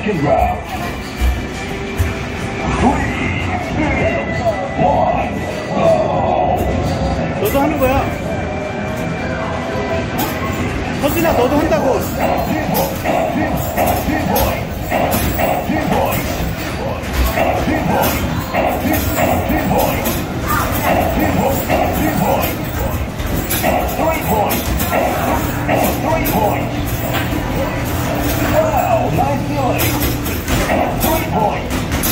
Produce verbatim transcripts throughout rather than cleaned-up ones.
Second round. Three, two, one, go. 너도 하는 거야. 서진아, 너도 한다고. Three points. Three points. Wow, nice feeling. Three points.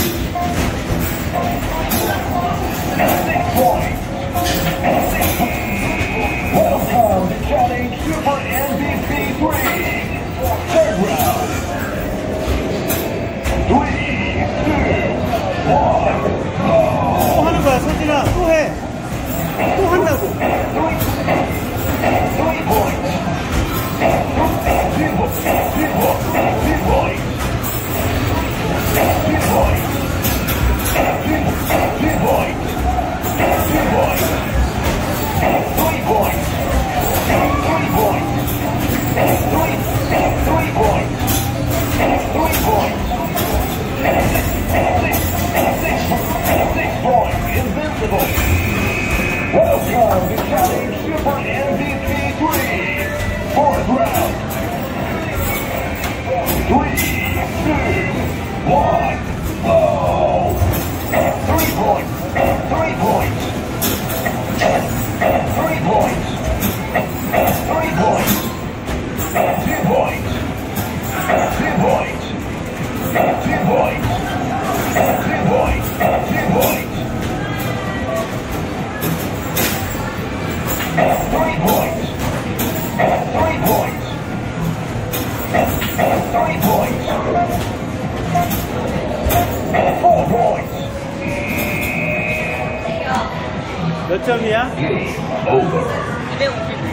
Six points. Six points. Welcome to Chatting Super M V P three. Third round. Three, two, one, go. 또 하는 거야, 서진아. 또 해. 또 한다고. Three points. Two points. Two points. Two points. Two points. Two points. Two points. Three points. Three points. Three. Three points. Three points. Six. Six. Six points. Invincible. Welcome to Chatting Super M V P three. Fourth round. Three, two, one, go. Three points. Three points. Three points. Three points. Two points. Two points. Two points. Two points. Two points. Three points. Three points. Three points. Four points. 몇 점이야? Game over. 이백오십.